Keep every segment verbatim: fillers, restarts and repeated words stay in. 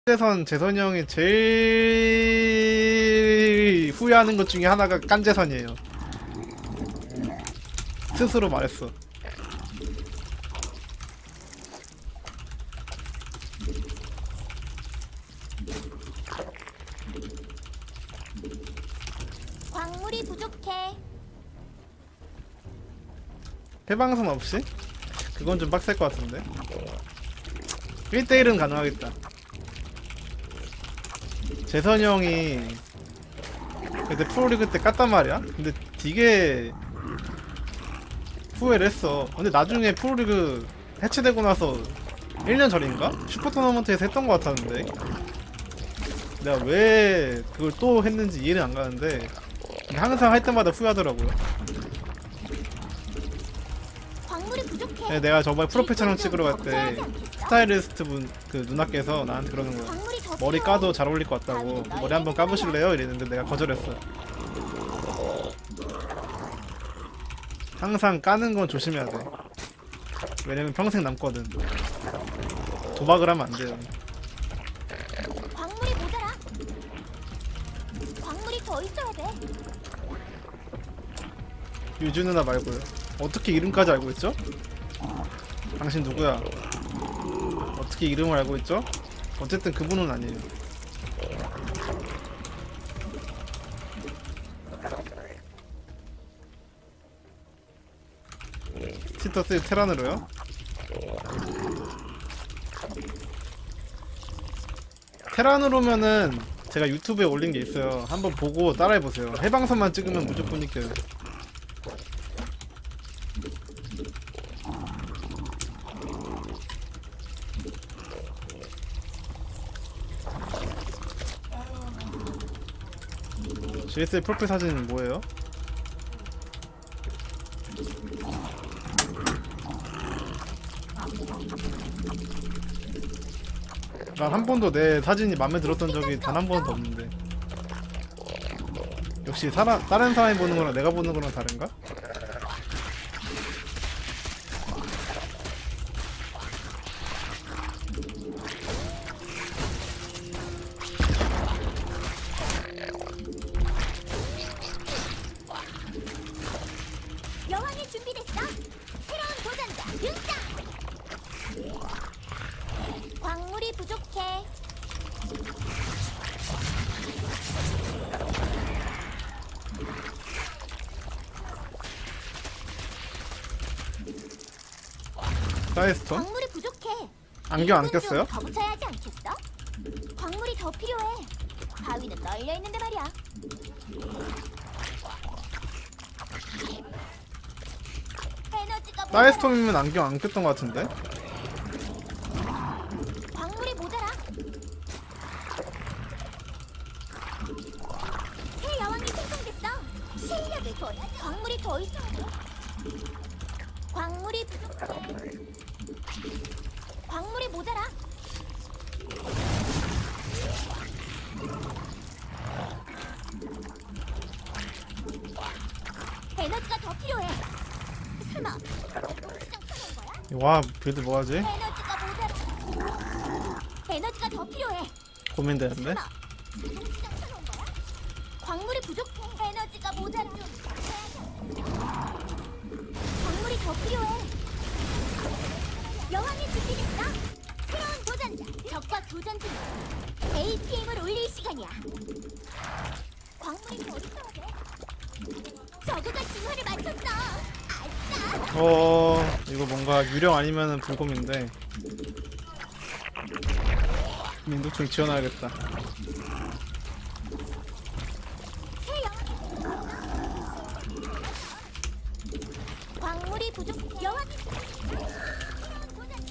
깐재선 재선이 형이 제일 후회하는 것 중에 하나가 깐재선이에요. 스스로 말했어. 광물이 부족해. 해방선 없이? 그건 좀 빡셀 것 같은데. 일 대 일은 가능하겠다. 재선이 형이 그때 프로리그 때 깠단 말이야? 근데 되게 후회를 했어. 근데 나중에 프로리그 해체되고 나서 일 년 전인가? 슈퍼토너먼트에서 했던 것 같았는데 내가 왜 그걸 또 했는지 이해는 안 가는데 항상 할 때마다 후회하더라고요. 광물이 부족해. 네, 내가 저번에 프로필 촬영 찍으러 갈 때 스타일리스트 분 그 누나께서 나한테 그러는 거야. 광물이 더 머리 필요해. 까도 잘 어울릴 것 같다고. 머리 한번 까보실래요? 이랬는데 내가 거절했어. 항상 까는 건 조심해야 돼. 왜냐면 평생 남거든. 도박을 하면 안 돼요. 광물이 모자라. 광물이 더 있어야 돼. 유주 누나 말고요. 어떻게 이름까지 알고 있죠? 당신 누구야? 어떻게 이름을 알고 있죠? 어쨌든 그분은 아니에요. 티터스 테란으로요? 테란으로면은 제가 유튜브에 올린 게 있어요. 한번 보고 따라해보세요. 해방선만 찍으면 무조건 이겨요. 지에스의 프로필 사진은 뭐예요? 난 한 번도 내 사진이 마음에 들었던 적이 단 한 번도 없는데. 역시 사람, 다른 사람이 보는 거랑 내가 보는 거랑 다른가? 여왕이 준비됐어. 새로운 도전자 등장. 광물이 부족해. 사이스톤? 광물이 부족해. 안경 안 일꾼 꼈어요? 좀 더 붙여야 하지 않겠어? 광물이 더 필요해. 바위는 널려 있는데 말이야. 에너지가 모자라. 사이스톰이면 안경 안 꼈던 것 같은데? 광물이 모자라. 새 여왕이 생성됐어. 실력을 보여줘. 광물이 더 있어야 돼. 광물이 부족해. 광물이 모자라. 에너지가 더 필요해. 설마 시장 켜놓은 거야? 와, 빌드 뭐하지? 에너지가 모자라. 에너지가 더 필요해. 고민되는데? 설마 시장 켜놓은 거야? 광물이 부족해. 에너지가 모자라. 광물이 더 필요해. 여왕이 준비됐어. 새로운 도전자. 적과 교전 중. 에이피엠을 올릴 시간이야. 광물이 더 있어야 돼. 저그가 진화를 마쳤어. 아싸. 어... 이거 뭔가 유령 아니면은 불곰인데 민독충 지원해야겠다. 새 여왕. 광물이 부족. 여왕이 새로운 도전자.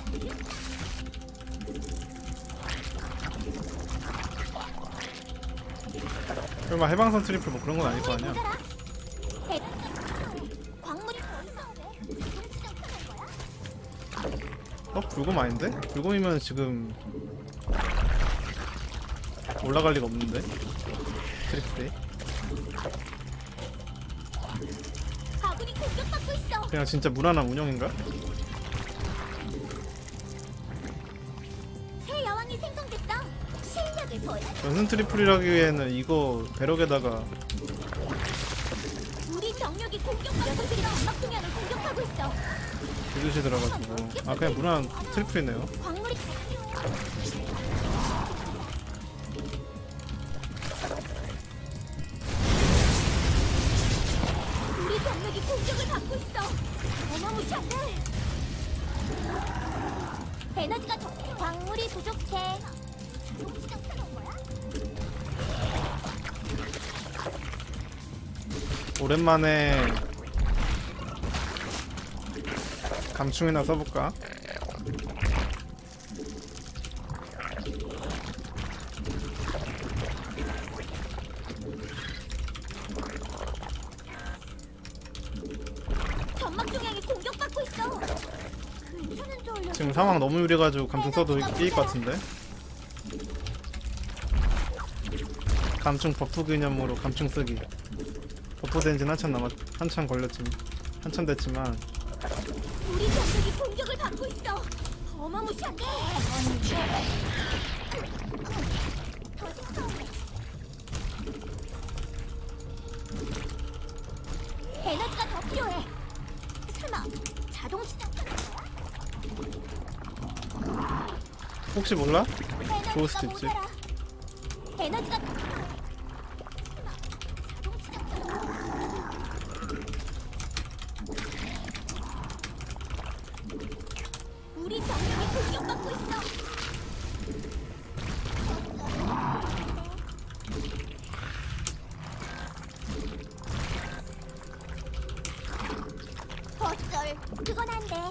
설마 해방선 트리플 뭐 그런 건 아닐 거 아니야? 모자라. 에- 광물이 더 있어야 돼. 시장 켜놓은 거야? 어? 불곰 아닌데? 불곰이면 지금 올라갈 리가 없는데? 트리플이? 아군이 공격받고 있어. 그냥 진짜 무난한 운영인가? 새 여왕이 생성됐어. 연승 트리플이라기에는 이거 배럭에다가 우리 병력이 공격받고 녀석들이 점막 동향을 공격하고 있어. 두두시 들어가지고 아 그냥 무난한 트리플이네요. 광물이 우리 병력이 공격을 받고 있어. 어마무시한데. 에너지가 더 광물이 부족해. 오랜만에 감충이나 써볼까? 점막 중앙이 공격받고 있어. 괜찮은 줄 알려. 지금 상황 너무 유리해가지고 감충 써도 이길 것 같은데? 감충 버프 기념으로 감충 쓰기. 버프 된지는 한참 남았, 한참 걸렸지, 한참 됐지만 우리 병력이 공격을 받고 있어. 어마무시한데. 에너지가 더 필요해. 설마 자동 시작하는 거야? 혹시 몰라? 좋을 수도 에너지가 있지. 모자라. 에너지가 더 필요해. 설마 자동 시작하는 거야? 우리 병력이 공격받고 있어. 어쩔, 그건 안 돼.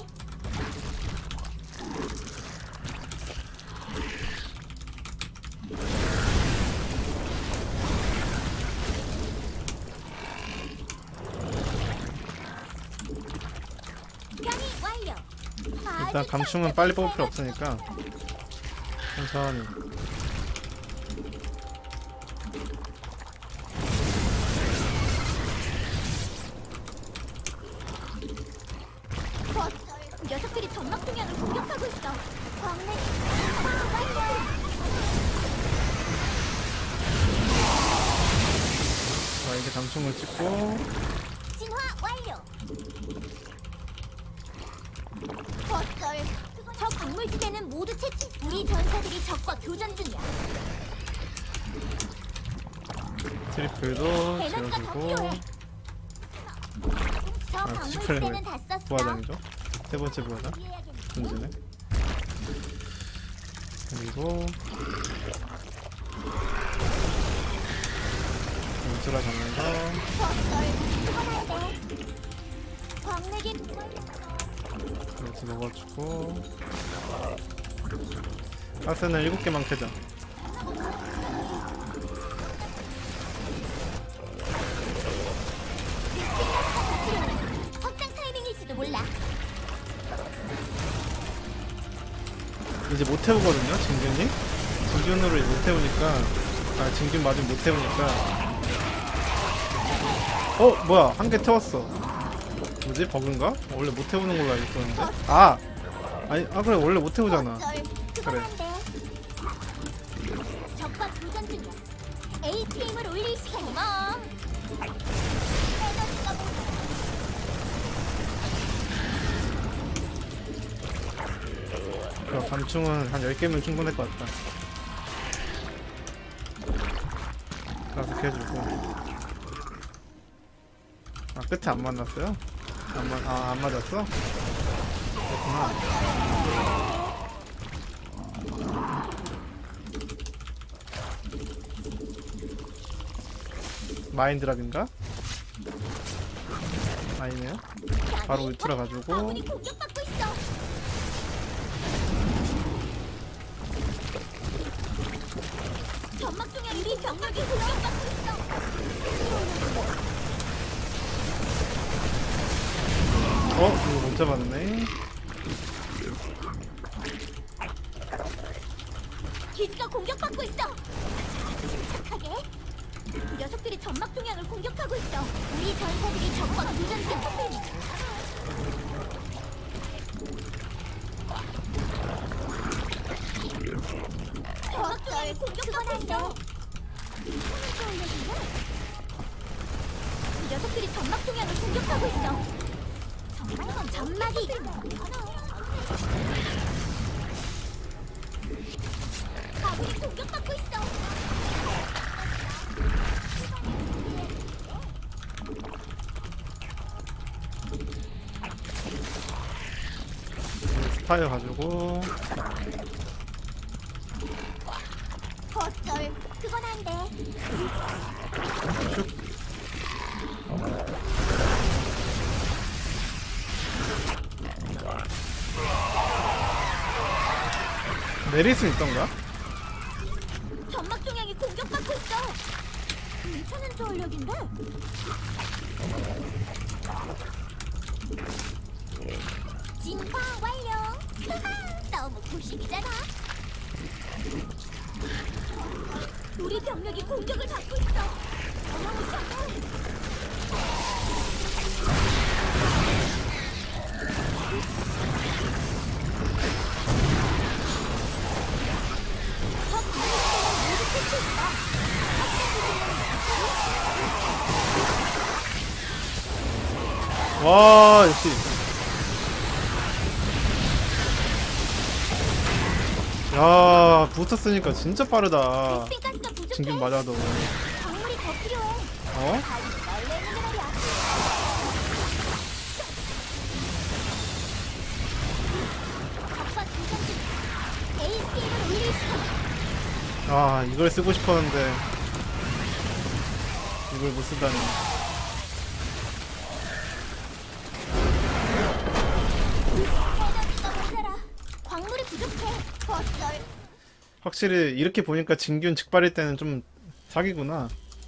변이 완료. 일단 아주 감충은 빨리 뽑을 필요 없으니까 천천히. 어쩔, 녀석들이 점막 동향을 공격하고 있어. 광맥 완료. 자 이제 감충을 찍고 진화 완료. 어쩔, 저 광물지대는 모두 채취. 우리 전사들이 적과 교전 중이야. 트리플도 에너지가 더 지어주고. 필요해. 저 아 광물지대는 다 트리플은 썼어. 부하장이죠. 세 번째 부하장 존재네. 그리고 울트라 가면서 어쩔, 그건 안 돼. 광맥이 이렇게 먹어주고 가스는 일곱 개만 캐자. 확장 타이밍일지도 몰라. 이제 못 태우거든요, 진균이. 진균으로 못 태우니까, 아, 진균 맞으면 못 태우니까. 어, 뭐야, 한 개 태웠어. 뭐지, 버그인가? 원래 못 태우는 걸로 알고 있었는데. 아, 아니, 아 그래, 원래 못 태우잖아. 어쩔, 그건 그래. 안 돼. 적과 교전 중이야. 에이티엠을 올릴 시간이 뭐. 에너지가 모자라. 그 감충은 한 열 개면 충분할 것 같다. 가서 해주고. 아, 끝에 안 만났어요? 안, 마, 아, 안 맞았어? 그렇구나. 마인드랍인가? 아니네요. 바로 울트라 가지고. 아군이 공격받고 있어. 점막 중에 우리 병력이 공격받고 있어. 어? 이거 못 잡았네. 기지가 공격받고 있어. 자, 침착하게. 녀석들이 점막 동향을 공격하고 있어. 우리 전사들이 적과 교전 중이야. 점막 동향이 공격받고 있어. 녀석들이 점막 동향을 공격하고 있어. 점막은 점막이 아군이 공격받고 있어. 스파이어 가지고 어쩔, 그건 안 돼. 슉. 내릴 수 있던가? 점막 종양이 공격받고 있어. 괜찮은 저울력인데? 진화 완료. 너무 구식이잖아. 우리 병력이 공격을 받고 있어. 어마무시하네. 적 공격자를 모두 퇴치했어. 와, 역시. 야, 붙었으니까 진짜 빠르다. 베스핀 가스가 부족해. 진균 맞아도. 광물이 더 필요해. 어? 바위 널려 있는 말이야. 적과 교전 중. 에이스피를 올릴 시간. 아, 이걸 쓰고 싶었는데. 이걸 못 쓰다니. 에너지가 모자라. 광물이 부족해. 어쩔. 확실히 이렇게 보니까 진균 직발일 때는 좀 사기구나.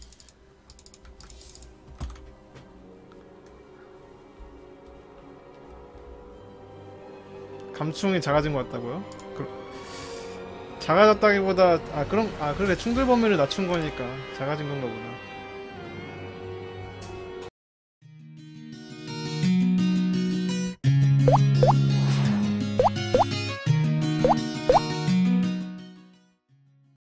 감충이 작아진 것 같다고요? 그, 작아졌다기보다 아 그럼 아 그래 충돌 범위를 낮춘 거니까 작아진 건가 보다.